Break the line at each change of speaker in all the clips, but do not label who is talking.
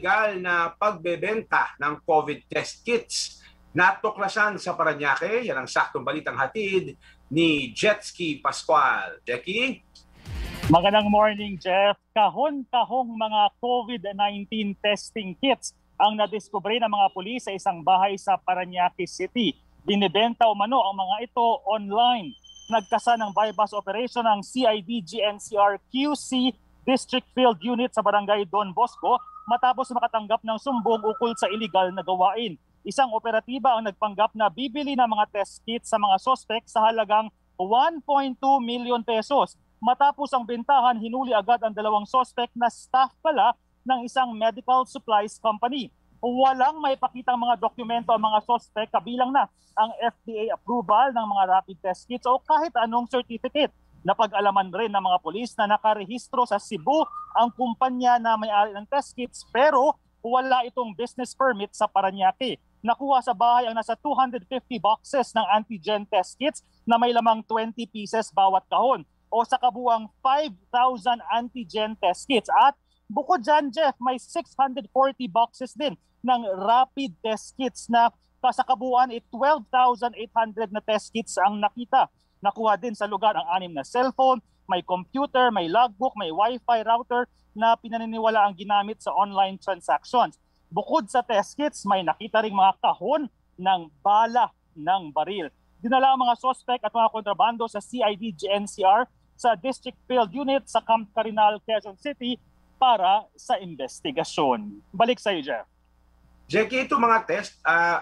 illegal na pagbebenta ng COVID test kits. Natuklasan sa Parañaque, yan ang saktong balitang hatid ni Jetski Pascual. Jackie?
Magandang morning, Jeff. Kahon-kahong mga COVID-19 testing kits ang nadiskubre ng mga pulis sa isang bahay sa Parañaque City. Binibenta umano ang mga ito online. Nagkasa ng bypass operation ng CIDG-NCR QC District Field Unit sa Barangay Don Bosco matapos makatanggap ng sumbong ukol sa iligal na gawain. Isang operatiba ang nagpanggap na bibili ng mga test kits sa mga sospek sa halagang 1.2 million pesos. Matapos ang bentahan, hinuli agad ang dalawang sospek na staff pala ng isang medical supplies company. Walang may pakitang mga dokumento ang mga sospek, kabilang na ang FDA approval ng mga rapid test kits o kahit anong certificate. Napag-alaman rin ng mga pulis na nakarehistro sa Cebu ang kumpanya na may-ari ng test kits pero wala itong business permit sa Parañaque. Nakuha sa bahay ang nasa 250 boxes ng antigen test kits na may lamang 20 pieces bawat kahon o sa kabuang 5,000 antigen test kits. At bukod dyan, Jeff, may 640 boxes din ng rapid test kits na sa kabuuan 12,800 na test kits ang nakita. Nakuha din sa lugar ang 6 na cellphone, may computer, may logbook, may wifi router na pinaniniwala ang ginamit sa online transactions. Bukod sa test kits, may nakita ring mga kahon ng bala ng baril. Dinala ang mga suspect at mga kontrabando sa CIDG-NCR sa District Field Unit sa Camp Carinal, Quezon City para sa investigasyon. Balik sa iyo, Jeff.
Jackie, ito mga test,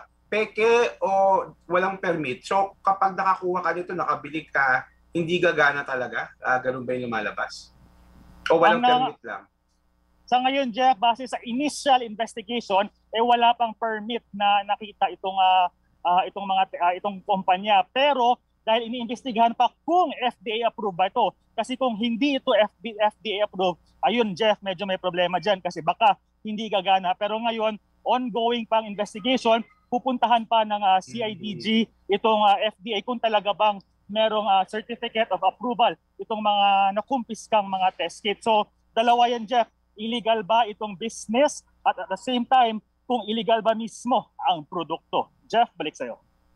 peke o walang permit. So kapag nakakuha ka dito, nakabili ka, hindi gagana talaga? Ganun ba yung lumalabas? O walang permit lang?
Sa ngayon, Jeff, base sa initial investigation, wala pang permit na nakita itong kumpanya. Pero dahil iniimbestigahan pa kung FDA approved ba ito. Kasi kung hindi ito FDA approved, ayun, Jeff, medyo may problema dyan kasi baka hindi gagana. Pero ngayon, ongoing pang investigation, pupuntahan pa ng CIDG itong FDA kung talaga bang merong certificate of approval itong mga nakumpiskang mga test kit. So dalawa yan, Jeff. Illegal ba itong business at the same time kung illegal ba mismo ang produkto. Jeff, balik sa'yo.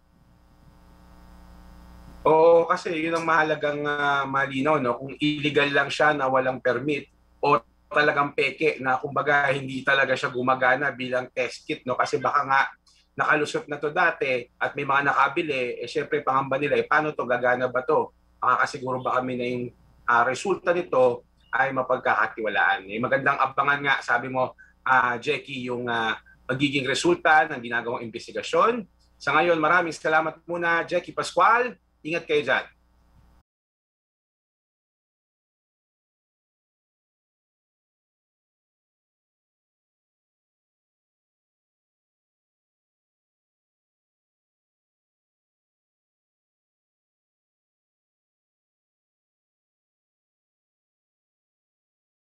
Oo, kasi yun ang mahalagang malinaw, no? Kung illegal lang siya na walang permit o talagang peke na kumbaga hindi talaga siya gumagana bilang test kit, no? Kasi baka nga nakalusot na to dati at may mga nakabili, syempre pangamba nila, paano to, gagana ba to? Makakasiguro ba kami na yung resulta nito ay mapagkakatiwalaan? Magandang abangan nga, sabi mo, Jackie, yung magiging resulta ng ginagawang investigasyon. Sa ngayon, maraming salamat muna, Jackie Pascual. Ingat kayo dyan.